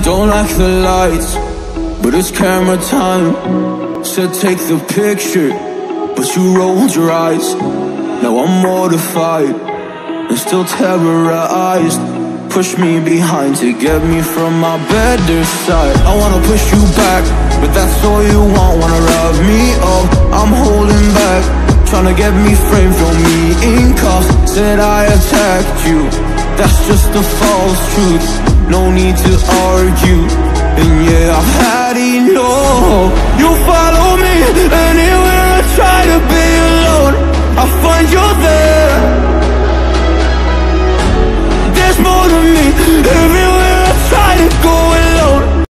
Don't like the lights, but it's camera time. Said take the picture, but you rolled your eyes. Now I'm mortified and still terrorized. Push me behind to get me from my better side. I wanna push you back, but that's all you want. Wanna rub me up, I'm holding back. Tryna get me framed, throw me in cuffs. Said I attacked you, that's just a false truth. No need to argue, and yeah, I've had enough. You follow